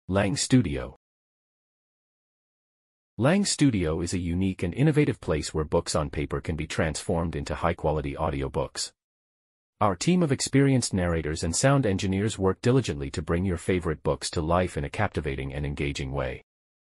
Lange Studio. Lange Studio is a unique and innovative place where books on paper can be transformed into high-quality audiobooks. Our team of experienced narrators and sound engineers work diligently to bring your favorite books to life in a captivating and engaging way.